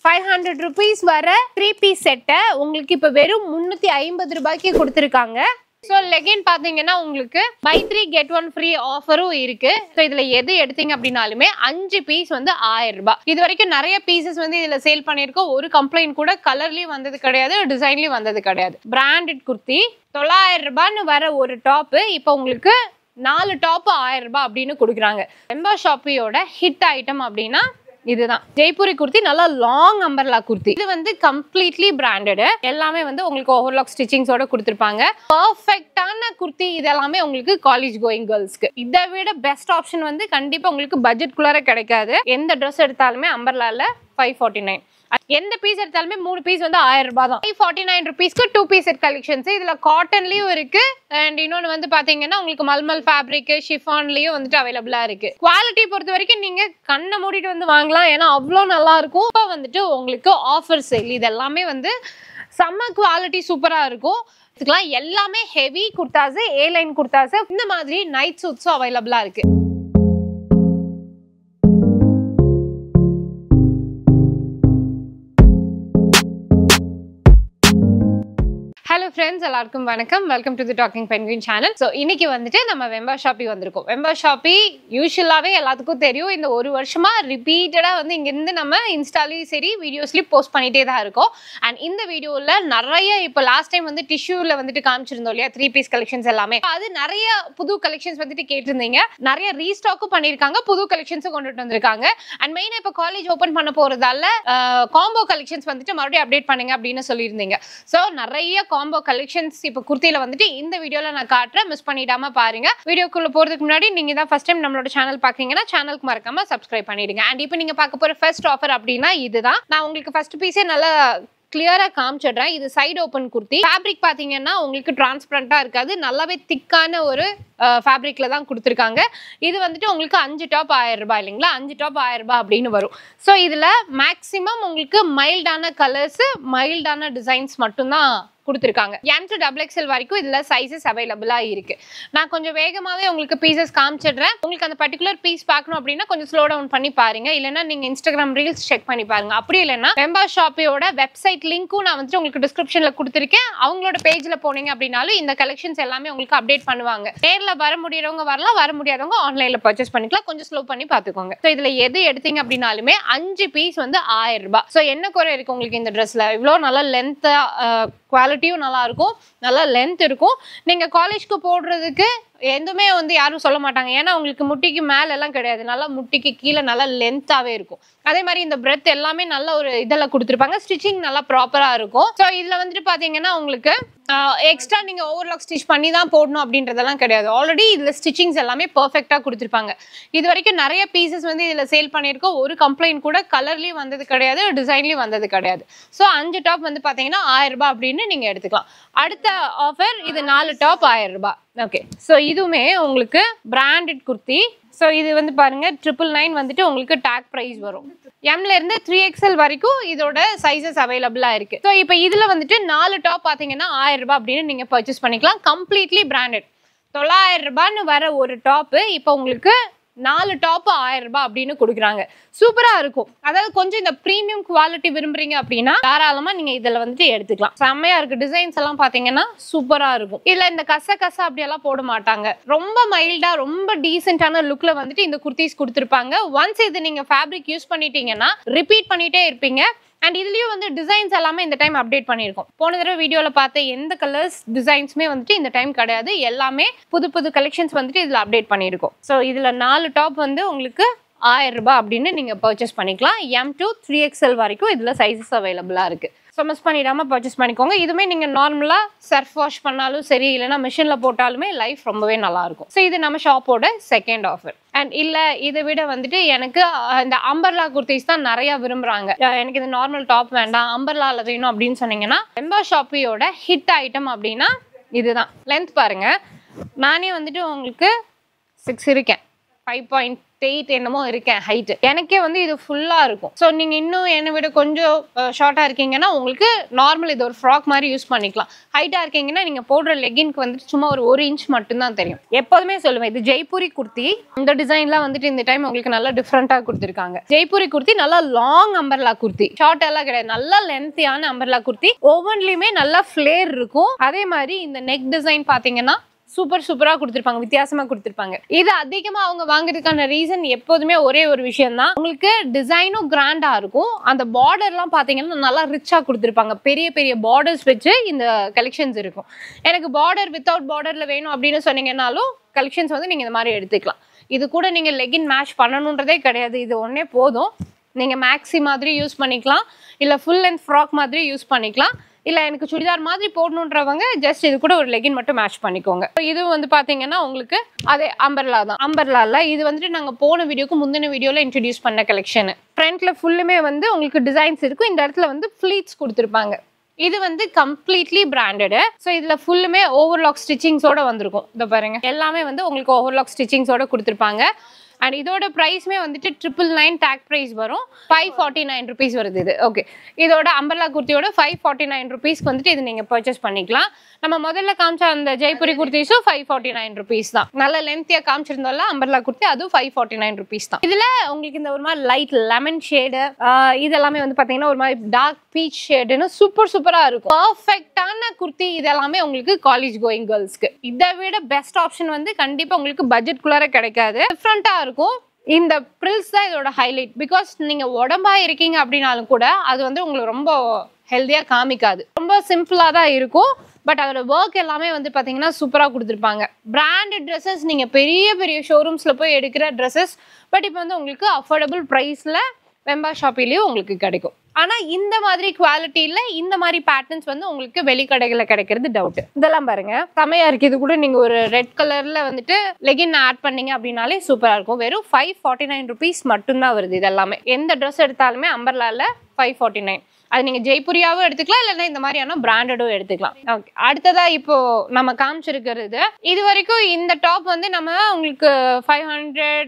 500 rupees வர 3-piece செட்டை உங்களுக்கு இப்போ வெறும் 350 ரூபாய்க்கு கொடுத்துருக்காங்க. ஸோ லெகின் பார்த்தீங்கன்னா உங்களுக்கு buy 3 get 1 free ஆஃபரும் இருக்கு. ஸோ இதில் எது எடுத்தீங்க அப்படின்னாலுமே 5 பீஸ் வந்து 1000 ரூபாய். இது வரைக்கும் நிறைய பீசஸ் வந்து இதில் சேல் பண்ணியிருக்கோம். ஒரு கம்ப்ளைண்ட் கூட கலர்லேயும் வந்தது கிடையாது, டிசைன்லேயும் வந்தது கிடையாது. பிராண்டட் குர்த்தி 900 ரூபான்னு வர ஒரு டாப்பு இப்போ உங்களுக்கு 4 டாப் 1000 ரூபாய் அப்படின்னு கொடுக்குறாங்க. வெம்பா ஷாப்பியோட ஹிட் ஐட்டம் அப்படின்னா இதுதான் ஜெய்ப்பூரி குர்த்தி. நல்லா லாங் அம்பர்லா குர்த்தி. இது வந்து கம்ப்ளீட்லி பிராண்டட். எல்லாமே வந்து உங்களுக்கு ஓவர்லாக் ஸ்டிச்சிங்ஸோட கொடுத்துருப்பாங்க. பர்ஃபெக்டான குர்த்தி. இதெல்லாமே உங்களுக்கு காலேஜ் கோயிங் கேர்ள்ஸ்க்கு. இதை விட பெஸ்ட் ஆப்ஷன் வந்து கண்டிப்பா உங்களுக்கு பட்ஜெட்குள்ளார கிடைக்காது. எந்த ட்ரெஸ் எடுத்தாலுமே அம்பர்லால 549. எந்த பீஸ் எடுத்தாலுமே 3 பீஸ் வந்து 1000 ரூபாய் தான். 549 ருபீஸ்க்கு 2 பீஸ் செட் கலெக்ஷன்ஸ். இதுல காட்டன்லயும் இருக்கு அண்ட் இன்னொன்னு வந்து பாத்தீங்கன்னா உங்களுக்கு மல்மல் ஃபேப்ரிக் ஷிஃபான்லயும் வந்துட்டு அவைலபிளா இருக்கு. குவாலிட்டி பொறுத்த வரைக்கும் நீங்க கண்ணை மூடிட்டு வந்து வாங்கலாம், ஏன்னா அவ்வளோ நல்லா இருக்கும். இப்போ வந்துட்டு உங்களுக்கு ஆஃபர் சேல். இது எல்லாமே வந்து செம்ம குவாலிட்டி சூப்பரா இருக்கும். இதுக்கெல்லாம் எல்லாமே heavy kurtas, A line kurtas, இந்த மாதிரி நைட் சூட்ஸும் அவைலபிளா இருக்கு. ஹலோ ஃப்ரெண்ட்ஸ், எல்லாருக்கும் வணக்கம். Welcome to the talking penguin channel. So இன்னைக்கு வந்துட்டு நம்ம வெம்பா ஷாப்பி வந்திருக்கோம். வெம்பா ஷாப்பி யூஸ்வலாகவே எல்லாத்துக்கும் தெரியும். இந்த ஒரு வருஷமா ரிப்பீட்டடாக வந்து இங்கேருந்து நம்ம இன்ஸ்டாலையும் சரி வீடியோஸ்லையும் போஸ்ட் பண்ணிகிட்டே தான் இருக்கோம். அண்ட் இந்த வீடியோவில் நிறைய இப்போ லாஸ்ட் டைம் வந்து டிஷ்யூவில் வந்துட்டு காமிச்சிருந்தோம் இல்லையா, 3 பீஸ் கலெக்ஷன்ஸ் எல்லாமே. அது நிறைய புது கலெக்ஷன்ஸ் வந்துட்டு கேட்டிருந்தீங்க. நிறைய ரீஸ்டாக்கும் பண்ணியிருக்காங்க, புது கலெக்ஷன்ஸும் கொண்டுட்டு வந்திருக்காங்க. அண்ட் மெயினாக இப்போ காலேஜ் ஓப்பன் பண்ண போகிறதால காம்போ கலெக்ஷன்ஸ் வந்துட்டு மறுபடியும் அப்டேட் பண்ணுங்க அப்படின்னு சொல்லியிருந்தீங்க. ஸோ நிறைய காம்போ கலெக்ஷன்ஸ் இப்போ குர்த்தியில வந்துட்டு இந்த வீடியோல நான் காட்டுறேன். மிஸ் பண்ணிடாம பாருங்க. வீடியோக்குள்ள போறதுக்கு முன்னாடி நீங்க தான் ஃபர்ஸ்ட் டைம் நம்மளோட சேனல் பாக்குறீங்கன்னா சேனலுக்கு மறக்காம சப்ஸ்கிரைப் பண்ணிடுங்க. அண்ட் இப்போ நீங்க பார்க்க போற ஃபர்ஸ்ட் ஆஃபர் அப்படின்னா இதுதான். நான் உங்களுக்கு ஃபர்ஸ்ட் பீஸே நல்லா கிளியரா காமிச்சிடுறேன். இது சைடு ஓப்பன் குர்த்தி. ஃபேப்ரிக் பாத்தீங்கன்னா உங்களுக்கு டிரான்ஸ்பரண்டா இருக்காது, நல்லாவே திக்கான ஒரு ஃபேப்ரிக்ல தான் கொடுத்துருக்காங்க. இது வந்துட்டு உங்களுக்கு 5 டாப் 1000 ரூபாய் இல்லைங்களா, 5 டாப் 1000 ரூபாய் அப்படின்னு வரும். ஸோ இதுல மேக்சிமம் உங்களுக்கு மைல்டான கலர்ஸ், மைல்டான டிசைன்ஸ் மட்டும்தான் கொடுத்துருக்காங்க. M to XXL வரைக்கும் இதுல சைசஸ் அவைலபிளா இருக்கு. நான் கொஞ்சம் வேகமாவே உங்களுக்கு பீசஸ் காமிச்சிடுறேன். உங்களுக்கு அந்த பர்டிகுலர் பீஸ் பார்க்கணும் அப்படின்னா கொஞ்சம் ஸ்லோ டவுன் பண்ணி பாருங்க. இல்லைன்னா நீங்க இன்ஸ்டாகிராம் ரீல்ஸ் செக் பண்ணி பாருங்க. அப்படி இல்லைன்னா வெம்பா ஷாப்பியோட வெப்சைட் லிங்க்கும் நான் வந்துட்டு உங்களுக்கு டிஸ்கிரிப்ஷன்ல கொடுத்துருக்கேன். அவங்களோட பேஜ்ல போனீங்க அப்படின்னாலும் இந்த கலெக்ஷன்ஸ் எல்லாமே உங்களுக்கு அப்டேட் பண்ணுவாங்க. நேர்ல வர முடியறவங்க வரலாம், வர முடியாதவங்க ஆன்லைன்ல பர்ச்சேஸ் பண்ணிக்கலாம். கொஞ்சம் ஸ்லோ பண்ணி பாத்துக்கோங்க. ஸோ இதுல எது எடுத்தீங்க அப்படின்னாலுமே 5 பீஸ் வந்து 1000 ரூபாய். ஸோ என்ன குறை இருக்கு உங்களுக்கு இந்த ட்ரெஸ்ல? இவ்வளோ நல்லா லென்த்தா, குவாலிட்டியும் நல்லா இருக்கும், நல்லா லென்த் இருக்கும். நீங்க காலேஜ்க்கு போடுறதுக்கு எதுவுமே வந்து யாரும் சொல்ல மாட்டாங்க, ஏன்னா உங்களுக்கு முட்டிக்கு மேல எல்லாம் கிடையாது, நல்லா முட்டிக்கு கீழே நல்லா லென்த்தாவே இருக்கும். அதே மாதிரி இந்த பிரெத் எல்லாமே நல்ல ஒரு இதெல்லாம் கொடுத்துருப்பாங்க. ஸ்டிச்சிங் நல்லா ப்ராப்பரா இருக்கும். ஸோ இதுல வந்துட்டு பாத்தீங்கன்னா உங்களுக்கு எக்ஸ்ட்ரா நீங்க ஓவர்லாக் ஸ்டிச் பண்ணி தான் போடணும் அப்படின்றதெல்லாம் கிடையாது. ஆல்ரெடி இதுல ஸ்டிச்சிங்ஸ் எல்லாமே பெர்ஃபெக்ட்டா கொடுத்துருப்பாங்க. இது வரைக்கும் நிறைய பீசஸ் வந்து இதுல சேல் பண்ணியிருக்கோம். ஒரு கம்ப்ளைண்ட் கூட கலர்லயும் வந்தது கிடையாது, டிசைன்லயும் வந்தது கிடையாது. ஸோ 5 டாப் வந்து பாத்தீங்கன்னா 1000 ரூபாய் அப்படின்னு நீங்க எடுத்துக்கலாம். அடுத்த ஆஃபர் இது 4 டாப் 1000 ரூபாய். ஓகே, ஸோ இதுவுமே உங்களுக்கு பிராண்டட் குர்த்தி. ஸோ இது வந்து பாருங்க 999 வந்துட்டு உங்களுக்கு டேக் ப்ரைஸ் வரும். எம்ல இருந்து 3XL வரைக்கும் இதோட சைசஸ் அவைலபிளா இருக்கு. ஸோ இப்போ இதுல வந்துட்டு 4 டாப் பாத்தீங்கன்னா 1000 ரூபாய் அப்படின்னு நீங்க பர்ச்சேஸ் பண்ணிக்கலாம். Completely branded. 900 ரூபான்னு வர ஒரு டாப் இப்போ உங்களுக்கு 4 டாப் 1000 ரூபாய் அப்படின்னு கொடுக்குறாங்க. சூப்பரா இருக்கும். அதாவது கொஞ்சம் இந்த பிரீமியம் குவாலிட்டி விரும்புறீங்க அப்படின்னா தாராளமா நீங்க இதுல வந்துட்டு எடுத்துக்கலாம். செம்மையா இருக்கு. டிசைன்ஸ் எல்லாம் பாத்தீங்கன்னா சூப்பரா இருக்கும். இதுல இந்த கச அப்படியெல்லாம் போட மாட்டாங்க. ரொம்ப மைல்டா, ரொம்ப டீசென்டான லுக்ல வந்துட்டு இந்த குர்த்திஸ் கொடுத்துருப்பாங்க. ஒன்ஸ் இது நீங்க ஃபேப்ரிக் யூஸ் பண்ணிட்டீங்கன்னா ரிப்பீட் பண்ணிட்டே இருப்பீங்க. அண்ட் இதுலயும் வந்து டிசைன்ஸ் எல்லாமே இந்த டைம் அப்டேட் பண்ணியிருக்கோம். போன தடவை வீடியோல பார்த்த எந்த கலர்ஸ் டிசைன்ஸுமே வந்துட்டு இந்த டைம் கிடையாது. எல்லாமே புது புது கலெக்ஷன்ஸ் வந்துட்டு இதுல அப்டேட் பண்ணியிருக்கோம். ஸோ இதுல 4 டாப் வந்து உங்களுக்கு 1000 ரூபாய் அப்படின்னு நீங்க பர்ச்சேஸ் பண்ணிக்கலாம். M to 3XL வரைக்கும் இதுல சைசஸ் அவைலபிளா இருக்கு. ஸோ மிஸ் பண்ணிடாம பர்ச்சேஸ் பண்ணிக்கோங்க. இதுவுமே நீங்க நார்மலா சர்ஃப் வாஷ் பண்ணாலும் சரி, இல்லைன்னா மிஷின்ல போட்டாலுமே லைஃப் ரொம்பவே நல்லா இருக்கும். ஸோ இது நம்ம ஷாப்போட செகண்ட் ஆஃபர். அண்ட் இல்ல இதை விட வந்துட்டு எனக்கு இந்த அம்பர்லா குர்த்திஸ் தான் நிறைய விரும்புறாங்க, எனக்கு இது நார்மல் டாப் வேண்டாம், அம்பர்லால வேணும் அப்படின்னு சொன்னீங்கன்னா வெம்பா ஷாப்பியோட ஹிட் ஐட்டம் அப்படின்னா இதுதான். லென்த் பாருங்க, நானே வந்துட்டு உங்களுக்கு 6 இருக்கேன், 5.3 5'8" என்னமோ இருக்கேன் ஹைட். எனக்கே வந்து இது ஃபுல்லா இருக்கும். ஸோ நீங்க இன்னும் என்னை விட கொஞ்சம் ஷார்ட்டா இருக்கீங்கன்னா உங்களுக்கு நார்மல் இது ஒரு ஃப்ராக் மாதிரி யூஸ் பண்ணிக்கலாம். ஹைட்டா இருக்கீங்கன்னா நீங்க போடுற லெகின்க்கு வந்துட்டு சும்மா ஒரு 1 இன்ச் மட்டும் தான் தெரியும். எப்போதுமே சொல்லுவேன், இது ஜெய்ப்பூரி குர்த்தி. இந்த டிசைன்லாம் வந்துட்டு இந்த டைம் உங்களுக்கு நல்லா டிஃப்ரெண்டா கொடுத்துருக்காங்க. ஜெய்ப்பூரி குர்த்தி நல்லா லாங் அம்பர்லா குர்த்தி, ஷார்ட் எல்லாம் கிடையாது, நல்லா லென்த்தியான அம்பர்லா குர்த்தி. ஒவ்வொன்றிலுமே நல்லா ஃபிளேர் இருக்கும். அதே மாதிரி இந்த நெக் டிசைன் பாத்தீங்கன்னா சூப்பரா கொடுத்துருப்பாங்க, வித்தியாசமா கொடுத்துருப்பாங்க. இது அதிகமா அவங்க வாங்குறதுக்கான ரீசன் எப்போதுமே ஒரே ஒரு விஷயம் தான், உங்களுக்கு டிசைனும் கிராண்டா இருக்கும். அந்த பார்டர்லாம் பாத்தீங்கன்னா நல்லா ரிச்சா கொடுத்துருப்பாங்க. பெரிய பெரிய பார்டர்ஸ் வச்சு இந்த கலெக்ஷன்ஸ் இருக்கும். எனக்கு பார்டர் வித்தவுட் பார்டர்ல வேணும் அப்படின்னு சொன்னீங்கன்னாலும் கலெக்ஷன்ஸ் வந்து நீங்க இந்த மாதிரி எடுத்துக்கலாம். இது கூட நீங்க லெகின் மேட்ச் பண்ணணுன்றதே கிடையாது, இது ஒன்னே போதும். நீங்க மேக்ஸி மாதிரி யூஸ் பண்ணிக்கலாம், இல்ல ஃபுல் லென்த் ஃப்ராக் மாதிரி யூஸ் பண்ணிக்கலாம், இல்ல எனக்கு சுடிதார் மாதிரி போடணுன்றவங்க ஜஸ்ட் இது கூட ஒரு லெகின் மட்டும் மேட்ச் பண்ணிக்கோங்க. இது வந்து பாத்தீங்கன்னா உங்களுக்கு அதே அம்பர்லா தான். அம்பர்லால இது வந்துட்டு நாங்க போன வீடியோக்கு முந்தின வீடியோல இன்ட்ரடியூஸ் பண்ண கலெக்ஷன். ஃப்ரண்ட்ல ஃபுல்லுமே வந்து உங்களுக்கு டிசைன்ஸ் இருக்கும். இந்த இடத்துல வந்து ஃபிளீட்ஸ் கொடுத்துருப்பாங்க. இது வந்து கம்ப்ளீட்லி பிராண்டட். ஸோ இதுல ஃபுல்லுமே ஓவர்லாக் ஸ்டிச்சிங்ஸோட வந்திருக்கும். இதை பாருங்க, எல்லாமே வந்து உங்களுக்கு ஓவர்லாக் ஸ்டிச்சிங்ஸோட கொடுத்துருப்பாங்க. அண்ட் இதோட ப்ரைஸ்மே வந்துட்டு 999 டேக் ப்ரைஸ் வரும். 549 ருபீஸ் வருது இது. ஓகே, இதோட அம்பர்லா குர்த்தியோட 549 ருபீஸ்க்கு வந்துட்டு இது நீங்க பர்ச்சேஸ் பண்ணிக்கலாம். நம்ம முதல்ல காமிச்ச அந்த ஜெய்ப்பூரி குர்த்திஸும் 549 ருபீஸ் தான். நல்ல லென்த்தியா காமிச்சிருந்தோம்ல அம்பர்லா குர்த்தி, அதுவும் 549 ருபீஸ் தான். இதுல உங்களுக்கு இந்த ஒரு மாதிரி லைட் லெமன் ஷேடு, இதெல்லாமே வந்து பாத்தீங்கன்னா ஒரு மாதிரி டார்க் பீச் ஷேடுன்னு சூப்பரா இருக்கும். பர்ஃபெக்டான குர்த்தி இதெல்லாமே உங்களுக்கு காலேஜ் கோயிங் கேர்ள்ஸ்க்கு. இதை விட பெஸ்ட் ஆப்ஷன் வந்து கண்டிப்பா உங்களுக்கு பட்ஜெட் குள்ளார கிடைக்காது, டிஃப்ரெண்டா இருக்கும். இந்த பிரில்ஸ் தான் இதோட ஹைலைட். பிகாஸ் நீங்க உடம்பா இருக்கீங்க அப்படின்னாலும் கூட அது வந்து உங்களுக்கு ரொம்ப ஹெல்தியா காமிக்காது, ரொம்ப சிம்பிளா தான் இருக்கும். பட் அதோட ஒர்க் எல்லாமே வந்து பாத்தீங்கன்னா சூப்பரா கொடுத்துருப்பாங்க. பிராண்டட் ட்ரெஸ்ஸஸ் நீங்க பெரிய பெரிய ஷோரூம்ஸ்ல போய் எடுக்கிற ட்ரெஸ்ஸஸ் பட் இப்போ வந்து உங்களுக்கு அஃபோர்டபுள் ப்ரைஸ்ல வெம்பா ஷாப்பிலையும் உங்களுக்கு கிடைக்கும். ஆனா இந்த மாதிரி குவாலிட்டியில இந்த மாதிரி பேட்டர்ன்ஸ் வந்து உங்களுக்கு வெளிக்கடைகளை கிடைக்கிறது டவுட். இதெல்லாம் பாருங்க, செமையா இருக்கு. இது கூட நீங்க ஒரு ரெட் கலர்ல வந்துட்டு லெகின் ஆட் பண்ணீங்க அப்படின்னாலே சூப்பரா இருக்கும். வெறும் 549 ருபீஸ் மட்டும்தான் வருது. இதெல்லாமே எந்த ட்ரெஸ் எடுத்தாலுமே அம்பர்லால 549. அது நீங்க ஜெய்ப்பூரியாவும் எடுத்துக்கலாம், இல்லைன்னா இந்த மாதிரியான பிராண்டடும் எடுத்துக்கலாம். ஓகே, அடுத்ததா இப்போ நம்ம காமிச்சிருக்கிறது, இது வரைக்கும் இந்த டாப் வந்து நம்ம உங்களுக்கு 500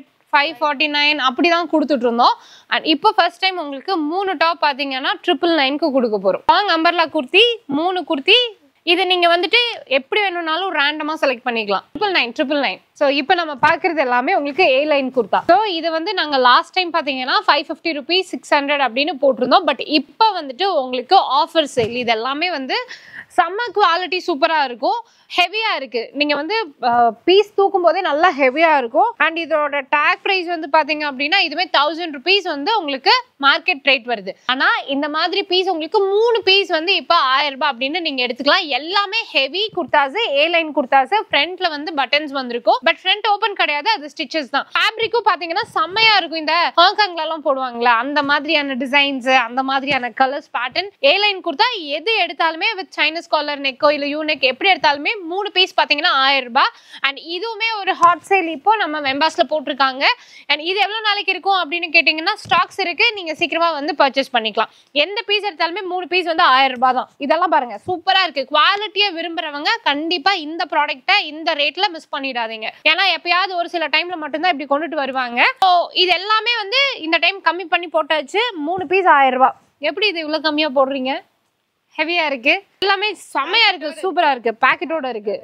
549 அப்படிதான் கொடுத்துட்டு இருந்தோம். அண்ட் இப்போ ஃபர்ஸ்ட் டைம் உங்களுக்கு 3 டாப் பாத்தீங்கன்னா 999க்கு கொடுக்க போறோம். Long umbrella kurti 3 kurti. இது நீங்க வந்துட்டு எப்படி வேணும்னாலும் ரேண்டமா செலக்ட் பண்ணிக்கலாம். 999. ஸோ இப்போ நம்ம பார்க்குறது எல்லாமே உங்களுக்கு A லைன் குர்த்தா. ஸோ இது வந்து நாங்கள் லாஸ்ட் டைம் பார்த்தீங்கன்னா 550 ருபீஸ் 600 அப்படின்னு போட்டிருந்தோம். பட் இப்போ வந்துட்டு உங்களுக்கு ஆஃபர் சேல். இது எல்லாமே வந்து செம்ம குவாலிட்டி சூப்பராக இருக்கும், ஹெவியாக இருக்குது. நீங்கள் வந்து பீஸ் தூக்கும் போதே நல்லா ஹெவியாக இருக்கும். அண்ட் இதோட டேக் ப்ரைஸ் வந்து பார்த்தீங்க அப்படின்னா இதுவே 1000 ருபீஸ் வந்து உங்களுக்கு மார்க்கெட் ரேட் வருது. ஆனால் இந்த மாதிரி பீஸ் உங்களுக்கு 3 பீஸ் வந்து இப்போ 1000 ரூபாய் அப்படின்னு நீங்கள் எடுத்துக்கலாம். எல்லாமே heavy kurtas, A line kurtas. ஃப்ரண்ட்ல வந்து பட்டன்ஸ் வந்திருக்கும், பட் ஃப்ரண்ட் ஓபன் கிடையாது, அது ஸ்டிச்சஸ் தான். ஃபேப்ரிக்கும் பாத்தீங்கன்னா செம்மையா இருக்கும். இந்த ஹாங்காங்ல எல்லாம் போடுவாங்களா அந்த மாதிரியான டிசைன்ஸ், அந்த மாதிரியான colours, pattern. A line kurta எது எடுத்தாலுமே வித் சைனீஸ் காலர் நெக்கோ இல்ல யூ நெக் எப்படி எடுத்தாலுமே 3 பீஸ் பாத்தீங்கன்னா 1000 ரூபாய். அண்ட் இதுவுமே ஒரு ஹாட் சேல் இப்போ நம்ம மெம்பர்ஸ்ல போட்டிருக்காங்க. அண்ட் இது எவ்வளவு நாளைக்கு இருக்கும் அப்படின்னு கேட்டீங்கன்னா ஸ்டாக்ஸ் இருக்கு, நீங்க சீக்கிரமா வந்து பர்ச்சேஸ் பண்ணிக்கலாம். எந்த பீஸ் எடுத்தாலுமே 3 பீஸ் வந்து 1000 ரூபாய் தான். இதெல்லாம் பாருங்க சூப்பரா இருக்கு. குவாலிட்டியை விரும்புறவங்க கண்டிப்பா இந்த ப்ராடக்ட்டை இந்த ரேட்ல மிஸ் பண்ணிடாதீங்க. ஏன்னா எப்பயாவது ஒரு சில டைம்ல மட்டும்தான் இப்படி கொண்டுட்டு வருவாங்க. ஸோ இது எல்லாமே வந்து இந்த டைம் கம்மி பண்ணி போட்டாச்சு. 3 பீஸ் 1000 ரூபாய். எப்படி இது இவ்வளவு கம்மியா போடுறீங்க? ஹெவியா இருக்கு, எல்லாமே செம்மையா இருக்கு, சூப்பரா இருக்கு. பாக்கெட்டோட இருக்கு,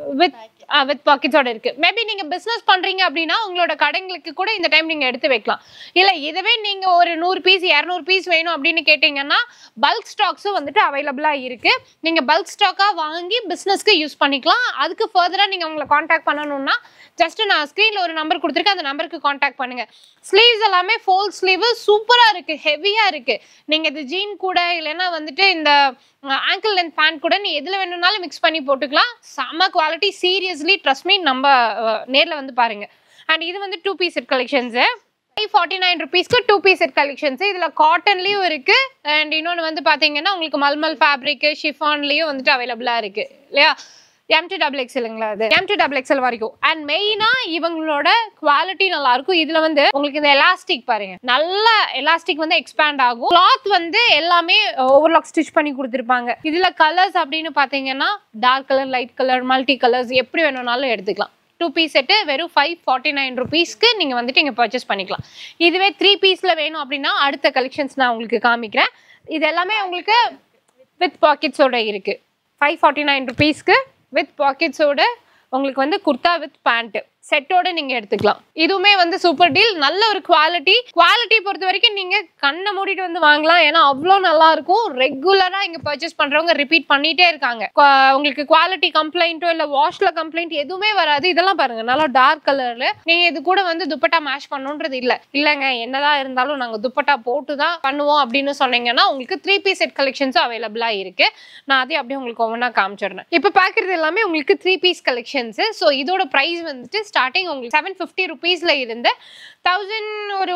வித் பாக்கெட்ஸோட இருக்கு. மேபி நீங்க பிசினஸ் பண்றீங்க அப்படின்னா உங்களோட கடைங்களுக்கு கூட இந்த டைம் நீங்க எடுத்து வைக்கலாம். இல்ல இதுவே நீங்க ஒரு 100 பீஸ் 200 பீஸ் வேணும் அப்படின்னு கேட்டீங்கன்னா பல்க் ஸ்டாக்ஸும் வந்துட்டு அவைலபிளா இருக்கு. நீங்க பல்க் ஸ்டாக்கா வாங்கி பிசினஸ்க்கு யூஸ் பண்ணிக்கலாம். அதுக்கு ஃபர்தரா நீங்க உங்களை கான்டாக்ட் பண்ணணும்னா ஜஸ்ட் நான் ஸ்கிரீன்ல ஒரு நம்பர் கொடுத்துருக்கேன், அந்த நம்பருக்கு கான்டாக்ட் பண்ணுங்க. ஸ்லீவ்ஸ் எல்லாமே ஃபோல் ஸ்லீவ் சூப்பரா இருக்கு, ஹெவியா இருக்கு. நீங்க இது ஜீன் கூட இல்லைன்னா வந்துட்டு இந்த ஆங்கிள் லென்த் பேண்ட் கூட நீ எதுல வேணும்னாலும் மிக்ஸ் பண்ணி போட்டுக்கலாம். செம்ம குவாலிட்டி, சீரியஸ்லி ட்ரஸ்ட் மீ, நம்ம நேர்ல வந்து பாருங்க. அண்ட் இது வந்து 2 பீஸ் செட் கலெக்ஷன்ஸ். 549 ருபீஸ்க்கு 2 பீஸ் செட் கலெக்ஷன்ஸ். இதுல காட்டன்லயும் இருக்கு, அண்ட் இன்னொன்று வந்து பாத்தீங்கன்னா உங்களுக்கு மல்மல் ஃபேப்ரிக் ஷிஃபான்லயும் வந்துட்டு அவைலபிளா இருக்கு இல்லையா. M2XXLங்களா, அது M2XXL வரைக்கும். அண்ட் மெயினா இவங்களோட குவாலிட்டி நல்லா இருக்கும். இதுல வந்து உங்களுக்கு இந்த எலாஸ்டிக் பாருங்க, நல்ல எலாஸ்டிக் வந்து எக்ஸ்பேண்ட் ஆகும். கிளாத் வந்து எல்லாமே ஓவர்லாக் ஸ்டிச் பண்ணி கொடுத்துருப்பாங்க. இதுல கலர்ஸ் அப்படின்னு பாத்தீங்கன்னா dark colour, light colour, multi colours எப்படி வேணும்னாலும் எடுத்துக்கலாம். 2 பீஸ் செட் வெறும் 549 rupeesக்கு நீங்க வந்துட்டு இங்க பர்ச்சேஸ் பண்ணிக்கலாம். இதுவே 3 பீஸ்ல வேணும் அப்படின்னா அடுத்த கலெக்ஷன்ஸ் நான் உங்களுக்கு காமிக்கிறேன். இது எல்லாமே உங்களுக்கு வித் பாக்கெட்ஸோட இருக்கு. 549 rupeesக்கு வித் பாக்கெட்ஸோட உங்களுக்கு வந்து குர்தா வித் பேண்ட் செட்டோட நீங்க எடுத்துக்கலாம். இதுவுமே வந்து சூப்பர் டீல். நல்ல ஒரு குவாலிட்டி பொறுத்த வரைக்கும் நீங்க கண்ணை மூடிட்டு வந்து வாங்கலாம். ஏன்னா அவ்வளோ நல்லா இருக்கும். ரெகுலரா இங்க பர்ச்சேஸ் பண்றவங்க ரிப்பீட் பண்ணிட்டே இருக்காங்க. உங்களுக்கு குவாலிட்டி கம்ப்ளைண்ட்டோ இல்ல வாஷ்ல கம்ப்ளைண்ட் எதுவுமே வராது. இதெல்லாம் பாருங்க நல்லா டார்க் கலர்ல. நீங்க இது கூட வந்து துப்பட்டா மேட்ச் பண்ணணும்ன்றது இல்லங்க, என்னதான் இருந்தாலும் நாங்க துப்பட்டா போட்டு தான் பண்ணுவோம் அப்படின்னு சொன்னீங்கன்னா உங்களுக்கு 3 பீஸ் செட் கலெக்ஷன்ஸும் அவைலபிளா இருக்கு. நான் அதே அப்படியே உங்களுக்கு ஒவ்வொன்றா காமிச்சிடுறேன். இப்போ பாக்குறது எல்லாமே உங்களுக்கு 3 பீஸ் கலெக்ஷன்ஸ். ஸோ இதோட பிரைஸ் வந்துட்டு ஸ்டார்டிங் உங்களுக்கு 750 rupeesல இருந்து 1000 ஒரு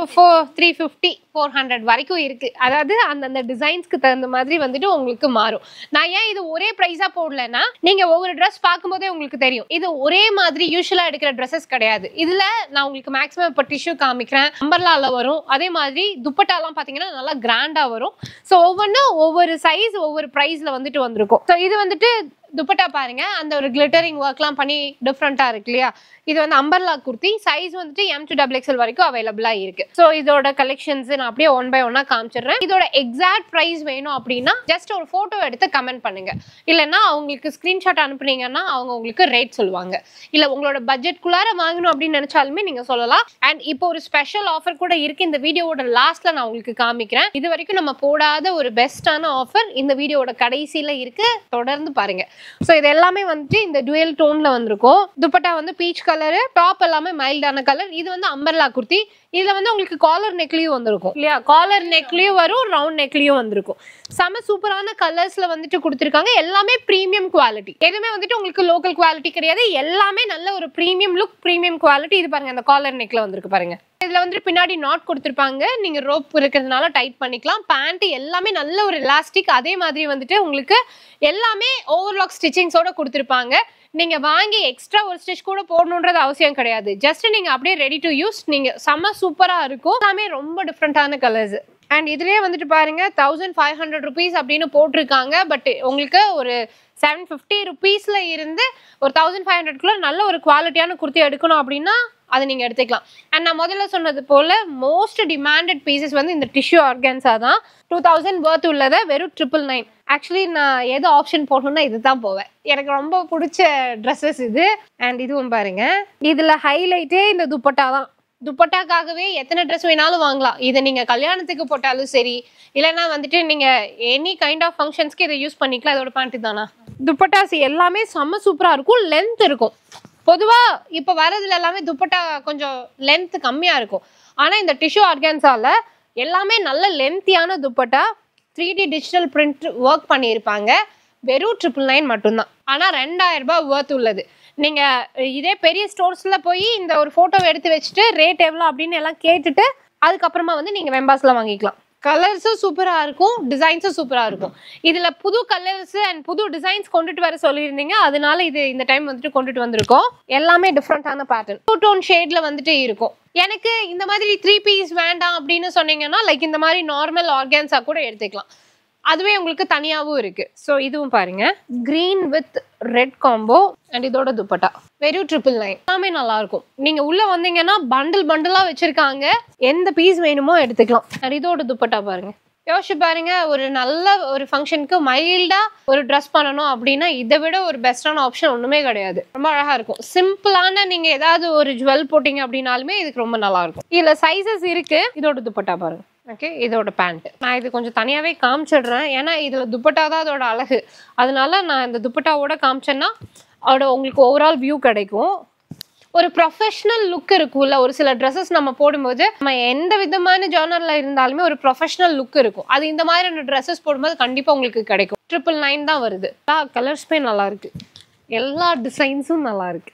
350 400 வரைக்கும் இருக்கு. அதாவது அந்த டிசைன்ஸ்க்கு தகுந்த மாதிரி வந்துட்டு உங்களுக்கு மாறும். நான் ஏன் இது ஒரே பிரைஸா போடலன்னா நீங்க ஒவ்வொரு ட்ரெஸ் பார்க்கும்போதே உங்களுக்கு தெரியும் இது ஒரே மாதிரி யூஸ்வலா எடுக்கிற ட்ரெஸ்ஸஸ் கிடையாது. இதுல நான் உங்களுக்கு மேக்ஸிமம் இப்போ டிஷ்யூ காமிக்கிறேன். அம்பர்லால வரும். அதே மாதிரி துப்பட்டாலாம் பாத்தீங்கன்னா நல்லா கிராண்டா வரும். ஸோ ஒவ்வொன்றும் ஒவ்வொரு சைஸ் ஒவ்வொரு பிரைஸ்ல வந்துட்டு வந்திருக்கும். ஸோ இது வந்துட்டு துப்பட்டா பாருங்க அந்த ஒரு கிளிட்டரிங் ஒர்க்லாம் பண்ணி டிஃப்ரெண்டா இருக்கு இல்லையா. இது வந்து அம்பர்லா குர்த்தி சைஸ் வந்துட்டு M to XXL வரைக்கும் அவைலபிளா இருக்கு. ஸோ இதோட கலெக்ஷன்ஸ் நான் அப்படியே ஒன் பை ஒன்னா காமிச்சிடுறேன். இதோட எக்ஸாக்ட் பிரைஸ் வேணும் அப்படின்னா ஜஸ்ட் ஒரு போட்டோ எடுத்து கமெண்ட் பண்ணுங்க. இல்லைன்னா அவங்களுக்கு ஸ்கிரீன்ஷாட் அனுப்புனீங்கன்னா அவங்க உங்களுக்கு ரேட் சொல்லுவாங்க. இல்ல உங்களோட பட்ஜெட்குள்ளார வாங்கணும் அப்படின்னு நினைச்சாலுமே நீங்க சொல்லலாம். அண்ட் இப்போ ஒரு ஸ்பெஷல் ஆஃபர் கூட இருக்கு. இந்த வீடியோவோட லாஸ்ட்ல நான் உங்களுக்கு காமிக்கிறேன். இது வரைக்கும் நம்ம போடாத ஒரு பெஸ்டான ஆஃபர் இந்த வீடியோட கடைசியில இருக்கு. தொடர்ந்து பாருங்க. ஸோ இது எல்லாமே வந்துட்டு இந்த டுவெல் டோன்ல வந்திருக்கும். துப்பட்டா வந்து பீச் கலரு, டாப் எல்லாமே மைல்டான கலர். இது வந்து அம்பர்லா குர்த்தி. இதுல வந்து உங்களுக்கு காலர் நெக்லயும் வந்திருக்கும் இல்லையா. காலர் நெக்லயும் வரும், ரவுண்ட் நெக்லயும் வந்திருக்கும். செம சூப்பரான கலர்ஸ்ல வந்துட்டு கொடுத்துருக்காங்க. எல்லாமே பிரீமியம் குவாலிட்டி. எதுவுமே வந்துட்டு உங்களுக்கு லோக்கல் குவாலிட்டி கிடையாது. எல்லாமே நல்ல ஒரு பிரீமியம் லுக், பிரீமியம் குவாலிட்டி. இது பாருங்க அந்த காலர் நெக்ல வந்திருக்கு பாருங்க. இதுல வந்துட்டு பின்னாடி நாட் கொடுத்துருப்பாங்க. நீங்க ரோப் இருக்கிறதுனால டைட் பண்ணிக்கலாம். பேண்ட் எல்லாமே நல்ல ஒரு எலாஸ்டிக். அதே மாதிரி வந்துட்டு உங்களுக்கு எல்லாமே ஓவர்லாக் ஸ்டிச்சிங்ஸோட கொடுத்துருப்பாங்க. நீங்க வாங்கி எக்ஸ்ட்ரா ஒரு ஸ்டிச் கூட போடணுன்றது அவசியம் கிடையாது. ஜஸ்ட் நீங்க அப்படியே ரெடி டு யூஸ். நீங்க செம்ம சூப்பரா இருக்கும். எல்லாமே ரொம்ப டிஃப்ரெண்டான கலர்ஸ். அண்ட் இதுலயே வந்துட்டு பாருங்க 1500 rupees அப்படின்னு போட்டிருக்காங்க. பட் உங்களுக்கு ஒரு 750 rupeesல இருந்து ஒரு 1500 நல்ல ஒரு குவாலிட்டியான குர்த்தி எடுக்கணும் அப்படின்னா அதை நீங்க எடுத்துக்கலாம். அண்ட் நான் முதல்ல சொன்னது போல மோஸ்ட் டிமாண்டட் பீசஸ் வந்து இந்த டிஷ்யூ ஆர்கான்ஸா தான். 2000 worth உள்ளதை வெறும் 999. ஆக்சுவலி நான் எது ஆப்ஷன் போடணும்னா இதுதான் போவேன். எனக்கு ரொம்ப பிடிச்ச ட்ரெஸ்ஸஸ் இது. அண்ட் இதுவும் பாருங்க இதுல ஹைலைட்டே இந்த துப்பட்டா தான். துப்பட்டாக்காகவே எத்தனை ட்ரெஸ் வேணாலும் வாங்கலாம். இதை நீங்க கல்யாணத்துக்கு போட்டாலும் சரி, இல்லைன்னா வந்துட்டு நீங்க எனி கைண்ட் ஆஃப் ஃபங்க்ஷன்ஸ்க்கு இதை யூஸ் பண்ணிக்கலாம். இதோட பேண்ட் தானா. துப்பட்டாஸ் எல்லாமே செம்ம சூப்பரா இருக்கும். லென்த் இருக்கும். பொதுவா இப்ப வரதுல எல்லாமே துப்பட்டா கொஞ்சம் லென்த் கம்மியா இருக்கும். ஆனா இந்த டிஷ்யூ ஆர்கான்ஸால எல்லாமே நல்ல லென்த்தியான dupatta. 3D digital print work பண்ணியிருப்பாங்க. வெறும் 999 மட்டும்தான். ஆனா 2000 ரூபாய் worth உள்ளது. நீங்க இதே பெரிய ஸ்டோர்ஸ்ல போய் இந்த ஒரு போட்டோவை எடுத்து வச்சுட்டு ரேட் எவ்வளோ அப்படின்னு எல்லாம் கேட்டுட்டு அதுக்கப்புறமா வந்து நீங்க வெம்பாஸ்ல வாங்கிக்கலாம். கலர்ஸும் சூப்பரா இருக்கும், டிசைன்ஸும் சூப்பரா இருக்கும். இதுல புது கலர்ஸ் அண்ட் புது டிசைன்ஸ் கொண்டுட்டு வர சொல்லியிருந்தீங்க. அதனால இது இந்த டைம் வந்துட்டு கொண்டுட்டு வந்திருக்கோம். எல்லாமே டிஃப்ரெண்டான பேட்டர்ன், 2 டோன் ஷேட்ல வந்துட்டு இருக்கும். எனக்கு இந்த மாதிரி 3 பீஸ் வேண்டாம் அப்படின்னு சொன்னீங்கன்னா லைக் இந்த மாதிரி நார்மல் ஆர்கான்ஸா கூட எடுத்துக்கலாம். அதுவே உங்களுக்கு தனியாவும் இருக்கு. ஸோ இதுவும் பாருங்க green with red combo. And இதோட துப்பட்டா வெறும் 999. எல்லாமே நல்லா இருக்கும். நீங்க உள்ள வந்தீங்கன்னா பண்டிலா வச்சிருக்காங்க. எந்த பீஸ் வேணுமோ எடுத்துக்கலாம். அண்ட் இதோட துப்பட்டா பாருங்க. யோசிச்சு பாருங்க, ஒரு நல்ல ஒரு ஃபங்க்ஷனுக்கு மைல்டா ஒரு ட்ரெஸ் பண்ணணும் அப்படின்னா இதை விட ஒரு பெஸ்டான ஆப்ஷன் ஒண்ணுமே கிடையாது. ரொம்ப அழகா இருக்கும். சிம்பிளான நீங்க ஏதாவது ஒரு ஜுவல் போட்டீங்க அப்படின்னாலுமே இதுக்கு ரொம்ப நல்லா இருக்கும். இதுல சைசஸ் இருக்கு. இதோட துப்பட்டா பாருங்க. ஓகே, இதோட பேண்ட் நான் இது கொஞ்சம் தனியாவே காமிச்சிடுறேன். ஏன்னா இதுல துப்பட்டா தான் அதோட அழகு. அதனால நான் இந்த துப்பட்டாவோட காமிச்சேன்னா அதோட உங்களுக்கு ஓவரால் வியூ கிடைக்கும். ஒரு ப்ரொஃபஷனல் லுக் இருக்கும்ல. ஒரு சில ட்ரெஸ்ஸஸ் நம்ம போடும்போது நம்ம எந்த விதமான ஜானர்ல இருந்தாலுமே ஒரு ப்ரொஃபஷனல் லுக் இருக்கும். அது இந்த மாதிரியான ட்ரெஸ்ஸஸ் போடும்போது கண்டிப்பா உங்களுக்கு கிடைக்கும். 999 தான் வருது. கலர்ஸ்மே நல்லா இருக்கு. எல்லா டிசைன்ஸும் நல்லா இருக்கு.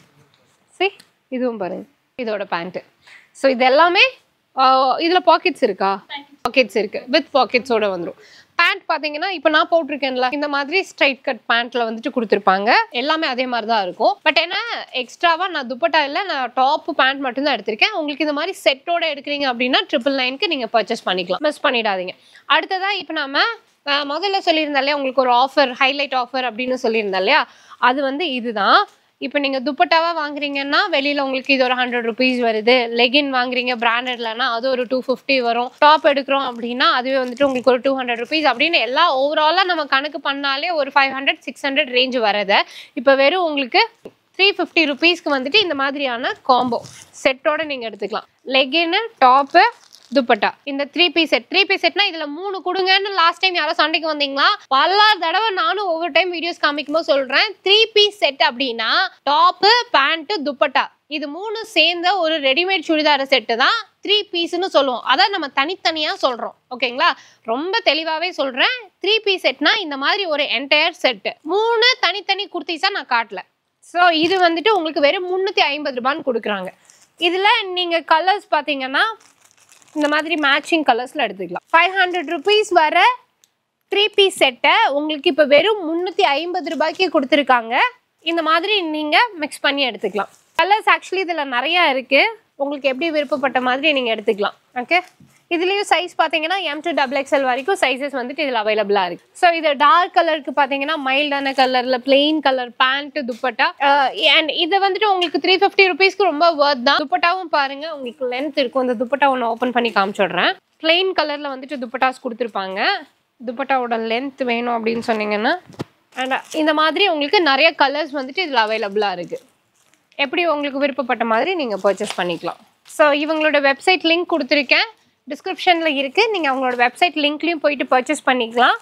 சரி, இதுவும் பாருங்க. இதோட பேண்ட். ஸோ இது எல்லாமே இதுல பாக்கெட்ஸ் இருக்கா? பாக்கெட்ஸ் இருக்கு. வித் பாக்கெட்ஸோட வந்துடும். பேண்ட் பாத்தீங்கன்னா இப்போ நான் போட்டிருக்கேன்ல இந்த மாதிரி ஸ்ட்ரைட் கட் பேண்ட்ல வந்துட்டு கொடுத்துருப்பாங்க. எல்லாமே அதே மாதிரி தான் இருக்கும். பட் ஏன்னா எக்ஸ்ட்ராவா நான் துப்பட்டா இல்லை, நான் டாப் பேண்ட் மட்டும் தான் எடுத்திருக்கேன். உங்களுக்கு இந்த மாதிரி செட்டோட எடுக்கிறீங்க அப்படின்னா 999க்கு நீங்க பர்ச்சேஸ் பண்ணிக்கலாம். மிஸ் பண்ணிடாதீங்க. அடுத்ததா இப்போ நாம முதல்ல சொல்லியிருந்தா இல்லையா உங்களுக்கு ஒரு ஆஃபர், ஹைலைட் ஆஃபர் அப்படின்னு சொல்லியிருந்தா இல்லையா, அது வந்து இதுதான். இப்போ நீங்க துப்பட்டாவா வாங்குறீங்கன்னா வெளியில உங்களுக்கு இது ஒரு 100 rupees வருது. லெகின் வாங்குறீங்க பிராண்டட்லனா அது ஒரு 250 வரும். டாப் எடுக்கிறோம் அப்படின்னா அதுவே வந்துட்டு உங்களுக்கு ஒரு 200 rupees அப்படின்னு எல்லாம் ஓவராலா நம்ம கணக்கு பண்ணாலே ஒரு 500 600 ரேஞ்ச் வரத இப்போ வெறும் உங்களுக்கு 350 rupeesக்கு வந்துட்டு இந்த மாதிரியான காம்போ செட்டோட நீங்க எடுத்துக்கலாம். லெகின், டாப், துப்பட்டா இந்த 3 piece செட்னா இதுல 3 கொடுங்கன்னு லாஸ்ட் டைம் யாரோ சண்டைக்கு வந்தீங்களா? பல தடவை நானும் ஒவ்வொரு டைம் வீடியோஸ் காமிக்கும்போது சொல்றேன். 3 piece செட் அப்படின்னா டாப், பேண்ட், துப்பட்டா இது 3 சேர்ந்த ஒரு ரெடிமேட் சுடிதார் செட்டு தான் 3 pieceன்னு சொல்லுவோம். அதான் நம்ம தனித்தனியா சொல்றோம். ஓகேங்களா? ரொம்ப தெளிவாவே சொல்றேன். 3 piece செட்னா இந்த மாதிரி ஒரு என்டையர் செட் 3 தனித்தனி குர்த்திஸா நான் காட்டல. ஸோ இது வந்துட்டு உங்களுக்கு வெறும் 350 ரூபான்னு கொடுக்குறாங்க. இதுல நீங்க கலர்ஸ் பாத்தீங்கன்னா இந்த மாதிரி மேட்சிங் கலர்ஸ்ல எடுத்துக்கலாம். 500 rupees வர 3 piece செட்டை உங்களுக்கு இப்போ வெறும் 350 ரூபாய்க்கு கொடுத்துருக்காங்க. இந்த மாதிரி நீங்க மிக்ஸ் பண்ணி எடுத்துக்கலாம். கலர்ஸ் ஆக்சுவலி இதுல நிறைய இருக்கு. உங்களுக்கு எப்படி விருப்பப்பட்ட மாதிரி நீங்க எடுத்துக்கலாம். ஓகே, இதுலயும் சைஸ் பாத்தீங்கன்னா M to XXL வரைக்கும் சைஸஸ் வந்துட்டு இதுல அவைலபிளா இருக்கு. ஸோ இது டார்க் கலருக்கு பாத்தீங்கன்னா மைல்டான கலர்ல plain colour pant, dupatta and இது வந்துட்டு உங்களுக்கு 350 rupeesக்கு ரொம்ப வர்த் தான். துப்பட்டாவும் பாருங்க உங்களுக்கு லென்த் இருக்கும். இந்த துப்பட்டா ஒன்று ஓப்பன் பண்ணி காமிச்சிடுறேன். பிளெயின் கலர்ல வந்துட்டு துப்பட்டாஸ் கொடுத்துருப்பாங்க. துப்பட்டாவோட லென்த் வேணும் அப்படின்னு சொன்னீங்கன்னா அண்ட் இந்த மாதிரி உங்களுக்கு நிறைய கலர்ஸ் வந்துட்டு இதுல அவைலபிளா இருக்கு. எப்படி உங்களுக்கு விருப்பப்பட்ட மாதிரி நீங்க பர்ச்சேஸ் பண்ணிக்கலாம். ஸோ இவங்களோட வெப்சைட் லிங்க் கொடுத்துருக்கேன், டிஸ்கிரிப்ஷன்ல இருக்கு. நீங்க அவங்களோட வெப்சைட் லிங்க்லயும் போயிட்டு பர்ச்சேஸ் பண்ணிக்கலாம்.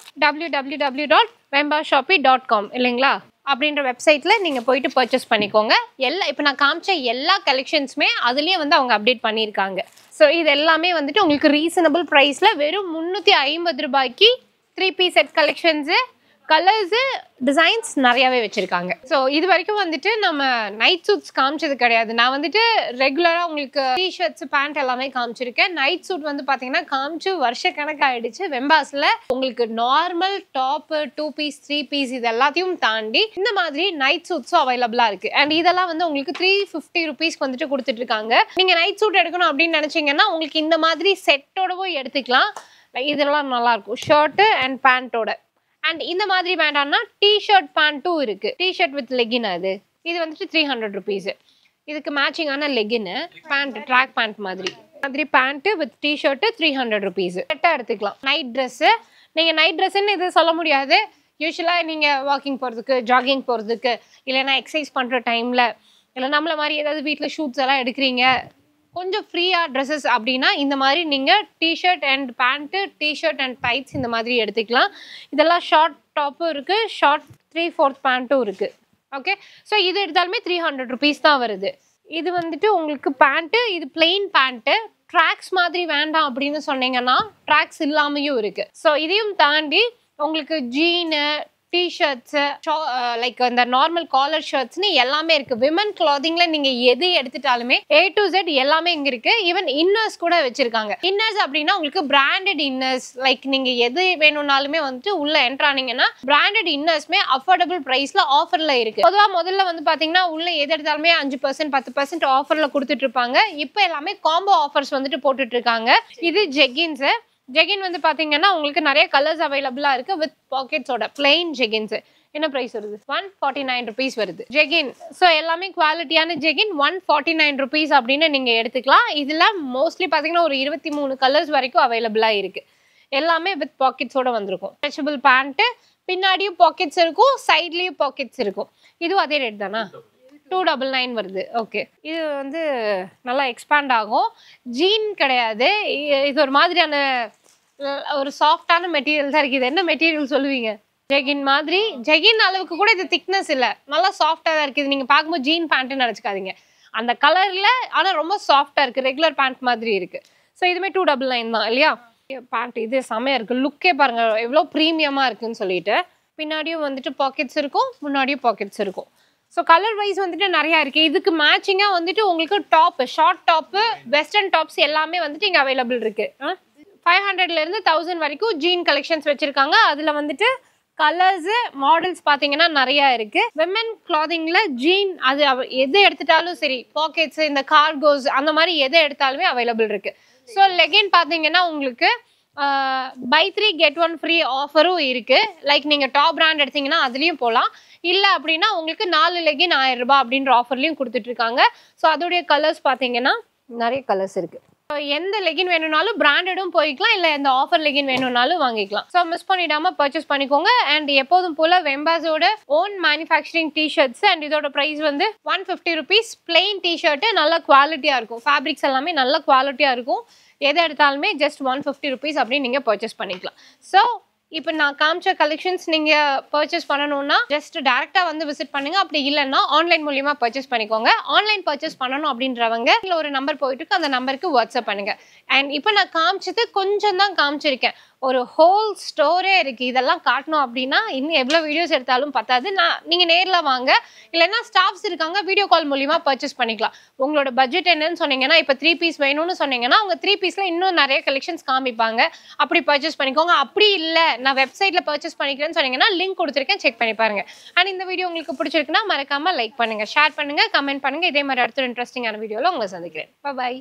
www.vembashopee.com இல்லைங்களா அப்படின்ற வெப்சைட்ல நீங்க போயிட்டு பர்ச்சேஸ் பண்ணிக்கோங்க. இப்போ நான் காமிச்ச எல்லா கலெக்ஷன்ஸுமே அதுலயே வந்து அவங்க அப்டேட் பண்ணியிருக்காங்க. ஸோ இது எல்லாமே வந்துட்டு உங்களுக்கு ரீசனபிள் ப்ரைஸ்ல வெறும் 350 ரூபாய்க்கு 3 piece set collections colours designs நிறையாவே வச்சுருக்காங்க. ஸோ இது வரைக்கும் வந்துட்டு நம்ம நைட் சூட்ஸ் காமிச்சது கிடையாது. நான் வந்துட்டு ரெகுலராக உங்களுக்கு டிஷர்ட்ஸ் பேண்ட் எல்லாமே காமிச்சிருக்கேன். நைட் சூட் வந்து பார்த்தீங்கன்னா காமிச்சு வருஷ கணக்காயிடுச்சு. வெம்பாஸில் உங்களுக்கு நார்மல் டாப்பு 2 piece 3 piece இது எல்லாத்தையும் தாண்டி இந்த மாதிரி நைட் சூட்ஸும் அவைலபிளாக இருக்குது. அண்ட் இதெல்லாம் வந்து உங்களுக்கு 350 rupeesக்கு வந்துட்டு கொடுத்துட்டு இருக்காங்க. நீங்கள் நைட் சூட் எடுக்கணும் அப்படின்னு நினச்சிங்கன்னா உங்களுக்கு இந்த மாதிரி செட்டோடவும் எடுத்துக்கலாம். இதெல்லாம் நல்லாயிருக்கும் ஷர்ட்டு அண்ட் பேண்ட்டோட. அண்ட் இந்த மாதிரி வேண்டாம்னா டிஷர்ட் பேண்ட்டும் இருக்கு. டிஷர்ட் வித் லெகின் இது வந்துட்டு 300 rupees. இதுக்கு மேட்சிங்கான லெகின்னு பேண்ட் ட்ராக் பேண்ட் மாதிரி பேண்ட் வித் டிஷர்ட் 300 rupees. செட்டாக எடுத்துக்கலாம். நைட் ட்ரெஸ்ஸு நீங்கள் நைட் ட்ரெஸ்ஸுன்னு இது சொல்ல முடியாது. யூஸ்வலாக நீங்கள் வாக்கிங் போகிறதுக்கு ஜாகிங் போகிறதுக்கு இல்லைன்னா எக்ஸசைஸ் பண்ணுற டைமில் இல்லை நம்மள மாதிரி ஏதாவது வீட்டில் ஷூட்ஸ் எல்லாம் எடுக்கிறீங்க கொஞ்சம் ஃப்ரீயாக ட்ரெஸ்ஸஸ் அப்படின்னா இந்த மாதிரி நீங்கள் T shirt and pant T shirt and tights இந்த மாதிரி எடுத்துக்கலாம். இதெல்லாம் ஷார்ட் டாப்பும் இருக்குது, ஷார்ட் 3/4 பேண்ட்டும் இருக்குது. ஓகே, ஸோ இது எடுத்தாலுமே 300 rupees தான் வருது. இது வந்துட்டு உங்களுக்கு பேண்ட்டு, இது பிளெயின் பேண்ட்டு. ட்ராக்ஸ் மாதிரி வேண்டாம் அப்படின்னு சொன்னீங்கன்னா ட்ராக்ஸ் இல்லாமையும் இருக்குது. ஸோ இதையும் தாண்டி உங்களுக்கு ஜீனு டிஷர்ட்ஸு லைக் இந்த நார்மல் காலர் ஷர்ட்ஸ்னு எல்லாமே இருக்குது. விமன் கிளாதிங்கில் நீங்கள் எது எடுத்துட்டாலுமே A to Z எல்லாமே இங்கே இருக்குது. ஈவன் இன்னர்ஸ் கூட வச்சுருக்காங்க. இன்னர்ஸ் அப்படின்னா உங்களுக்கு பிராண்டட் இன்னர்ஸ் லைக் நீங்கள் எது வேணும்னாலுமே வந்துட்டு உள்ளே என்ட்ரானீங்கன்னா பிராண்டட் இன்னர்ஸ்மே அஃபோர்டபுள் ப்ரைஸில் ஆஃபரில் இருக்குது. பொதுவாக முதல்ல வந்து பார்த்தீங்கன்னா உள்ளே எது எடுத்தாலுமே 5% 10% ஆஃபரில் கொடுத்துட்டு இருப்பாங்க. இப்போ எல்லாமே காம்போ ஆஃபர்ஸ் வந்துட்டு போட்டுட்டு இருக்காங்க. இது ஜெகின்ஸு. ஜெகின் வந்து பாத்தீங்கன்னா உங்களுக்கு நிறைய கலர்ஸ் அவைலபிளா இருக்கு வித் பாக்கெட்ஸோட. பிளெயின் ஜெகின்ஸ் என்ன பிரைஸ் வருது? 149 rupees வருது ஜெகின். ஸோ எல்லாமே குவாலிட்டியான ஜெகின் 149 rupees அப்படின்னு நீங்க எடுத்துக்கலாம். இதுல மோஸ்ட்லி பாத்தீங்கன்னா ஒரு 23 கலர்ஸ் வரைக்கும் அவைலபிளா இருக்கு. எல்லாமே வித் பாக்கெட்ஸோட வந்திருக்கும். ஸ்ட்ரெச்சபிள் பேண்ட், பின்னாடியும் பாக்கெட்ஸ் இருக்கும், சைட்லயும் பாக்கெட்ஸ் இருக்கும். இதுவும் அதே ரேட் தானா? 299 வருது. ஓகே, இது வந்து நல்லா எக்ஸ்பேண்ட் ஆகும். ஜீன் கிடையாது, இது ஒரு மாதிரியான ஒரு சாஃப்டான மெட்டீரியல் தான் இருக்குது. என்ன மெட்டீரியல் சொல்லுவீங்க? ஜெகின் மாதிரி. ஜெகின் அளவுக்கு கூட இது திக்னஸ் இல்லை, நல்லா சாஃப்டாக தான் இருக்குது. நீங்கள் பார்க்கும்போது ஜீன் பேண்ட்டுன்னு நினச்சிக்காதீங்க. அந்த கலரில் ஆனால் ரொம்ப சாஃப்டாக இருக்குது, ரெகுலர் பேண்ட் மாதிரி இருக்குது. ஸோ இதுவுமே 299 தான் இல்லையா? பேண்ட் இது செமையாக இருக்குது. லுக்கே பாருங்கள் எவ்வளோ ப்ரீமியமாக இருக்குதுன்னு சொல்லிட்டு. பின்னாடியும் வந்துட்டு பாக்கெட்ஸ் இருக்கும், முன்னாடியும் பாக்கெட்ஸ் இருக்கும். ஸோ கலர் வைஸ் வந்துட்டு நிறையா இருக்குது. இதுக்கு மேட்சிங்காக வந்துட்டு உங்களுக்கு top, short top, western tops எல்லாமே வந்துட்டு இங்கே அவைலபிள் இருக்குது. 500லேருந்து 1000 வரைக்கும் ஜீன் கலெக்ஷன்ஸ் வச்சுருக்காங்க. அதில் வந்துட்டு கலர்ஸு மாடல்ஸ் பார்த்தீங்கன்னா நிறையா இருக்குது. விமன் கிளாதிங்கில் ஜீன் அது எது எடுத்துட்டாலும் சரி, பாக்கெட்ஸு இந்த கார்கோஸ் அந்த மாதிரி எதை எடுத்தாலுமே அவைலபிள் இருக்குது. ஸோ லெகின் பார்த்தீங்கன்னா உங்களுக்கு பை 3 கெட் 1 ஃப்ரீ ஆஃபரும் இருக்கு. லைக் நீங்க டாப் பிராண்ட் எடுத்தீங்கன்னா அதுலயும் போலாம். இல்ல அப்படின்னா உங்களுக்கு 4 லெகின் 1000 ரூபாய் அப்படின்ற ஆஃபர்லயும் கொடுத்துட்டு இருக்காங்க. ஸோ அதோடைய கலர்ஸ் பாத்தீங்கன்னா நிறைய கலர்ஸ் இருக்கு. எந்த லெகின் வேணும்னாலும் பிராண்டடும் போய்க்கலாம், இல்ல எந்த ஆஃபர் லெகின் வேணும்னாலும் வாங்கிக்கலாம். ஸோ மிஸ் பண்ணிடாம பர்ச்சேஸ் பண்ணிக்கோங்க. அண்ட் எப்போதும் போல வெம்பாஸோட ஓன் மேனுஃபேக்சரிங் டிஷர்ட்ஸ் அண்ட் இதோட பிரைஸ் வந்து 150 ருபீஸ். பிளெயின் டிஷர்ட் நல்ல குவாலிட்டியா இருக்கும், ஃபேப்ரிக்ஸ் எல்லாமே நல்ல குவாலிட்டியா இருக்கும். எது எடுத்தாலுமே ஜஸ்ட் 150 ருபீஸ் அப்படின்னு நீங்க பர்ச்சேஸ் பண்ணிக்கலாம். ஸோ இப்போ நான் காமிச்ச கலெக்ஷன்ஸ் நீங்க பர்ச்சேஸ் பண்ணணும்னா ஜஸ்ட் டைரக்டா வந்து விசிட் பண்ணுங்க. அப்படி இல்லைன்னா ஆன்லைன் மூலியமா பர்ச்சேஸ் பண்ணிக்கோங்க. ஆன்லைன் பர்ச்சேஸ் பண்ணணும் அப்படின்றவங்க இல்ல ஒரு நம்பர் போயிட்டு இருக்கு, அந்த நம்பருக்கு வாட்ஸ்அப் பண்ணுங்க. அண்ட் இப்போ நான் காமிச்சது கொஞ்சம் தான் காமிச்சிருக்கேன், ஒரு ஹோல் ஸ்டோரே இருக்கு. இதெல்லாம் காட்டணும் அப்படின்னா இன்னும் எவ்வளவு வீடியோஸ் எடுத்தாலும் பத்தாது. நீங்க நேர்ல வாங்க, இல்லைன்னா ஸ்டாஃப்ஸ் இருக்காங்க, வீடியோ கால் மூலியமா பர்ச்சேஸ் பண்ணிக்கலாம். உங்களோட பட்ஜெட் என்னன்னு சொன்னீங்கன்னா, இப்போ 3 பீஸ் வேணும்னு சொன்னீங்கன்னா அவங்க 3 பீஸ்ல இன்னும் நிறைய கலெக்ஷன்ஸ் காமிப்பாங்க, அப்படி பர்ச்சேஸ் பண்ணிக்கோங்க. அப்படி இல்லை நான் வெப்சைட்ல பர்ச்சேஸ் பண்ணிக்கிறேன்னு சொன்னீங்கன்னா லிங்க் கொடுத்துருக்கேன், செக் பண்ணி பாருங்க. அண்ட் இந்த வீடியோ உங்களுக்கு பிடிச்சிருக்குன்னா மறக்காம லைக் பண்ணுங்க, ஷேர் பண்ணுங்க, கமெண்ட் பண்ணுங்க. இதே மாதிரி அடுத்த இன்ட்ரெஸ்டிங்கான வீடியோல உங்களை சந்திக்கிறேன். பை.